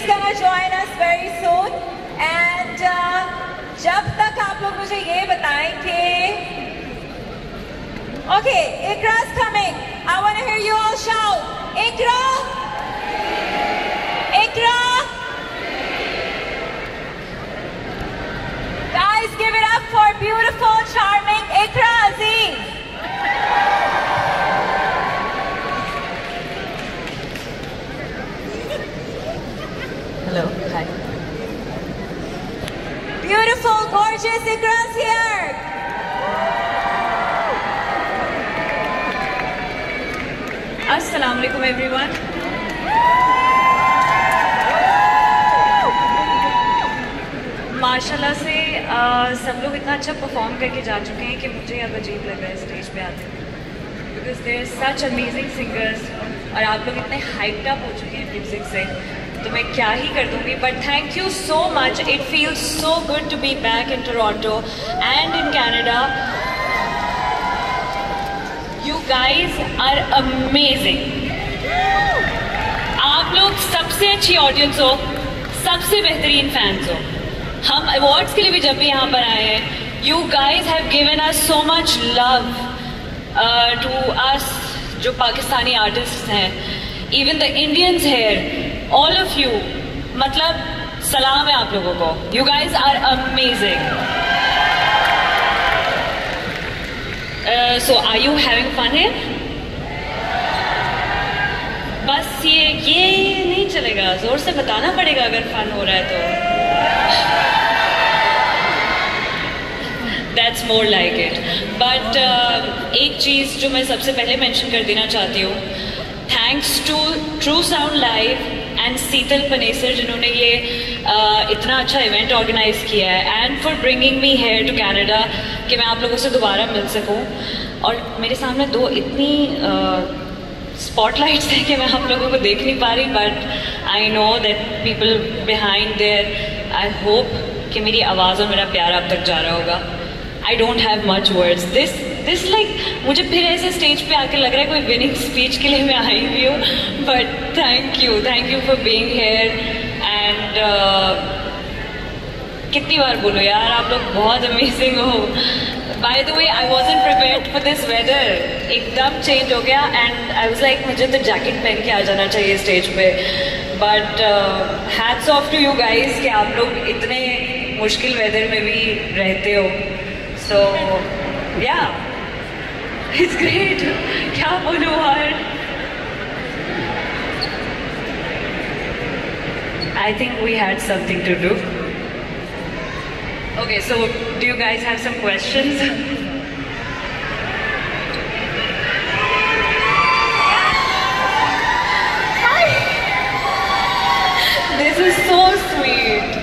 is gonna join us very soon. And जब तक आप लोग मुझे ये बताएं कि okay, Ikra's coming. I want to hear you all shout, Ikra, Ikra. Guys, give it up for beautiful, charming Ikra Aziz. Hello, hi. Beautiful, gorgeous Ikra's here. Assalamu alaikum everyone. माशाल्लाह से सब लोग इतना अच्छा परफॉर्म करके जा चुके हैं कि मुझे अब अजीब लग रहा है स्टेज पे आते हैं, because they're such amazing singers और आप लोग इतने हाइप्ड अप हो चुके हैं म्यूज़िक से, तो मैं क्या ही कर दूँगी. But thank you so much. It feels so good to be back in Toronto and in Canada. You guys are amazing. आप लोग सबसे अच्छी ऑडियंस हो, सबसे बेहतरीन फैंस हो. हम अवार्ड्स के लिए भी जब भी यहाँ पर आए हैं, you guys have given us so much love to us जो पाकिस्तानी आर्टिस्ट हैं, even the Indians here, all of you. मतलब सलाम है आप लोगों को. You guys are amazing. So are you having fun here? बस ये नहीं चलेगा, जोर से बताना पड़ेगा अगर फन हो रहा है तो. That's more like it. But एक चीज़ जो मैं सबसे पहले मेंशन कर देना चाहती हूँ, thanks to True Sound Live and Sheetal Panesar जिन्होंने ये इतना अच्छा इवेंट ऑर्गेनाइज किया है, and for bringing me here to Canada कि मैं आप लोगों से दोबारा मिल सकूँ. और मेरे सामने दो इतनी स्पॉटलाइट्स हैं कि मैं आप लोगों को देख नहीं पा रही, but I know that people behind there. I hope कि मेरी आवाज़ और मेरा प्यार आप तक जा रहा होगा. I don't have much words. This like मुझे फिर ऐसे स्टेज पे आके लग रहा है कोई विनिंग स्पीच के लिए मैं आई हुई हूँ. But thank you for being here. And कितनी बार बोलो यार, आप लोग बहुत अमेजिंग हो. By the way I wasn't prepared for this weather. एकदम चेंज हो गया एंड आई वाज लाइक मुझे तो जैकेट पहन के आ जाना चाहिए स्टेज पे. But hats off to you guys कि आप लोग इतने मुश्किल वेदर में भी रहते हो. So yeah, it's great. क्या बोलूँ यार. I think we had something to do. Okay, so do you guys have some questions? Hi. This is so sweet.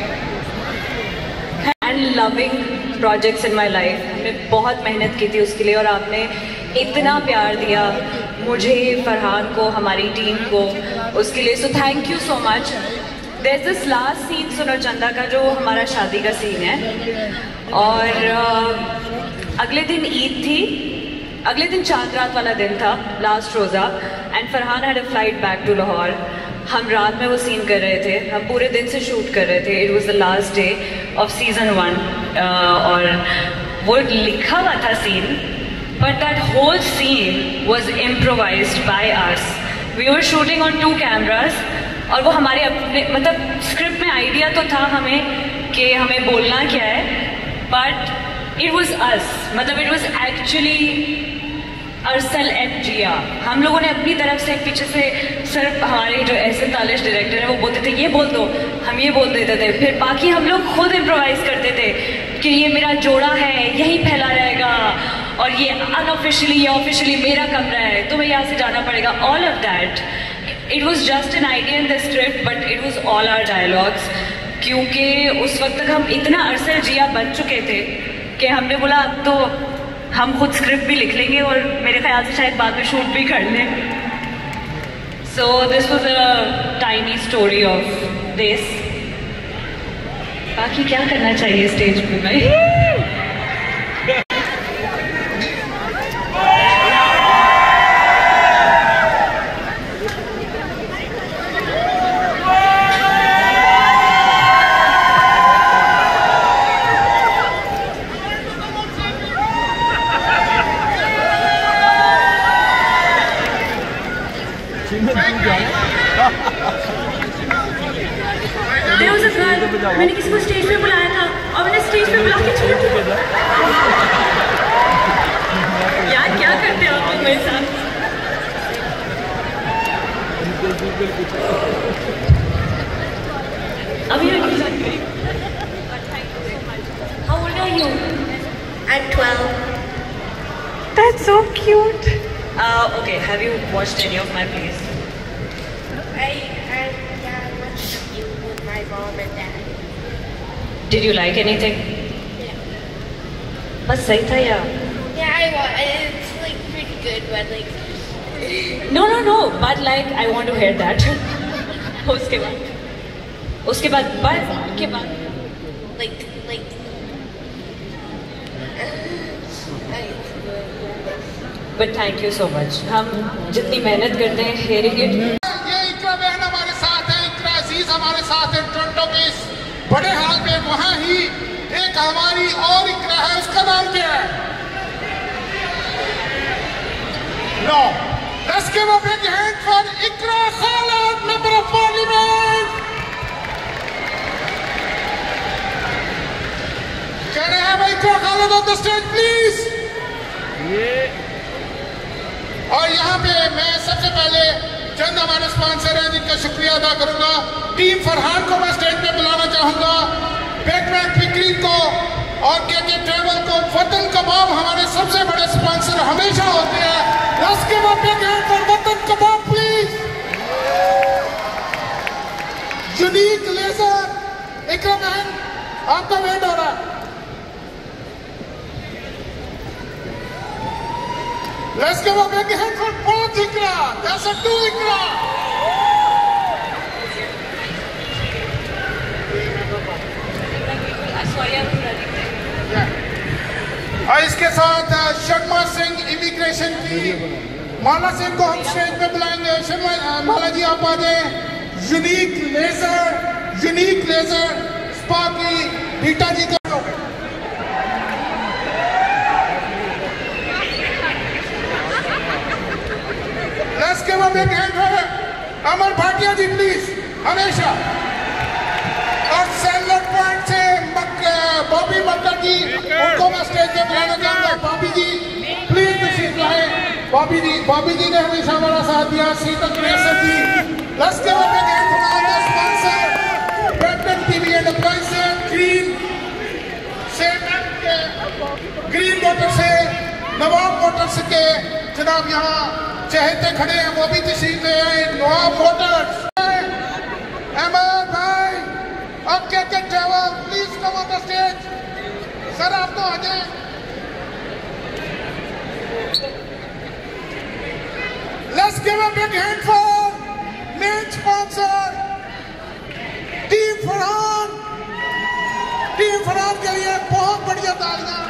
And loving projects in my life. हमने बहुत मेहनत की थी उसके लिए और आपने इतना प्यार दिया मुझे, फरहान को, हमारी टीम को, उसके लिए. So thank you so much. There is this last scene Suno Chanda का जो हमारा शादी का सीन है, और अगले दिन ईद थी, अगले दिन चांद रात वाला दिन था, लास्ट रोज़ा, and Farhan had a flight back to Lahore. हम रात में वो सीन कर रहे थे, हम पूरे दिन से शूट कर रहे थे. It was the last day of season 1 और वो लिखा हुआ था scene, but that whole scene was improvised by us. We were shooting on 2 cameras और वो हमारे अपने मतलब स्क्रिप्ट में आइडिया तो था हमें कि हमें बोलना क्या है, बट इट वॉज अस. मतलब it was actually Arsal and Jiya. हम लोगों ने अपनी तरफ से पीछे से सिर्फ हमारे जो ऐसे तालिश डायरेक्टर है वो बोलते थे ये बोल दो, हम ये बोल देते थे. फिर बाकी हम लोग खुद इम्प्रोवाइज करते थे कि ये मेरा जोड़ा है, यहीं फैला रहेगा, और ये अनऑफिशियली या ऑफिशियली मेरा कमरा है, तुम्हें यहाँ से जाना पड़ेगा. All of that it was just an idea in the script, but it was all our dialogues. क्योंकि उस वक्त तक हम इतना अरसल जिया बन चुके थे कि हमने बोला अब तो हम खुद स्क्रिप्ट भी लिख लेंगे और मेरे ख्याल से शायद बाद में शूट भी कर लें. So this was a tiny story of this. बाकी क्या करना चाहिए स्टेज पे भाई. मैंने किसी को स्टेज पे बुलाया था और मैंने स्टेज पे बुला के छोड़ दिया। यार क्या करते हो आप मेरे साथ? अभी How old are you? I'm 12. That's so cute. Okay, have you watched any of my plays? I watched a few with my mom and dad. Did you like anything? Yeah. बस सही था या? Yeah, it's like pretty good, but like. No, but like I want to hear that. उसके बाद Like. But thank you so much. हम जितनी मेहनत करते हैं hearing it. ये इकरा बहन हमारे साथ है, इकरा अजीज हमारे साथ है टोरंटो के इस बड़े हाल में। वहाँ ही एक हमारी और इकरा है, उसका नाम क्या है? No. Let's give a big hand for Ikra Khalid, Member of Parliament. Can I have Ikra Khalid on the stage, please? और यहाँ पे मैं सबसे पहले चंद हमारे स्पॉन्सर हैं जिनका शुक्रिया अदा करूंगा। टीम फरहान को मैं स्टेज पे बुलाना चाहूंगा, बैकमैन फिक्री को और के ट्रैवल को। वतन कबाब हमारे सबसे बड़े स्पॉन्सर हमेशा होते हैं। Let's give a big hand for Watan Kabab please. Unique Laser, Iqra बहन आपका वेट हो रहा है। Let's give a big hand for both Ikra. That's a two Ikra. और इसके साथ शर्मा सिंह इमिग्रेशन की माला सिंह को हम स्टेज पे बुलाएंगे। शर्मा माला जी आप आ जाए। यूनिक लेजर स्पा की रीटा जी को। Let's give a big hand for Amar Bhatia ji please हमेशा। और सैलड पॉइंट से बॉबी मक्कर जी, उनको मैं स्टेज पे बुलाना चाहूंगा। बॉबी जी प्लीज तशरीफ लाए। बॉबी जी ने हमेशा हमारा साथ दिया। शीतल क्रेसर ji. Let's give a big hand for all the sponsor, Brampton TV and Appliances, Green Motor से नवाब मोटर्स के जनाब यहाँ चहेते खड़े हैं, वो भी तशरीफ ले आए। नवाब मोटर्स, अहमद भाई, अब के travel please come on the stage. Sir आप तो आ जाए। Let's give a big hand for main sponsor, team Farhan के लिए बहुत बढ़िया तालियां।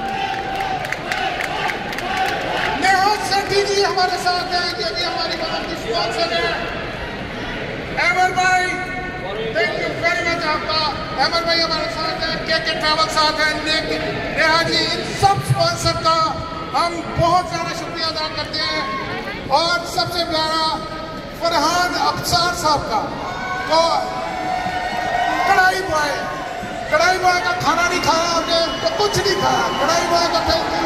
सेठी जी हमारे साथ हैं, ये भी हमारी मदद की स्पॉन्सर है। अमर भाई थैंक यू वेरी मच आपका। अमर भाई हमारे साथ हैं, के ट्रैवल साथ हैं, नेहा जी, इन सब स्पॉन्सर का हम बहुत ज़्यादा शुक्रिया अदा करते हैं। और सबसे प्यारा फरहान अफसार साहब का तो कढ़ाई बॉय का खाना नहीं खाया आपने, तो कुछ नहीं खाया। कढ़ाई बॉय का थैंक यू।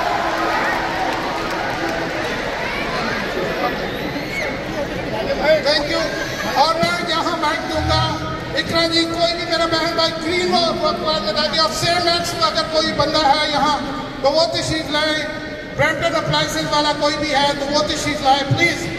Thank you. और मैं यहाँ माइक दूंगा इकरा जी। कोई भी मेरा बहन भाई ग्रीन लगा दिया सेम एक्स अगर कोई बंदा है यहाँ तो वो तशरीफ लाए। ब्रैम्पटन अप्लायंसेस वाला कोई भी है तो वो तशरीफ लाए प्लीज।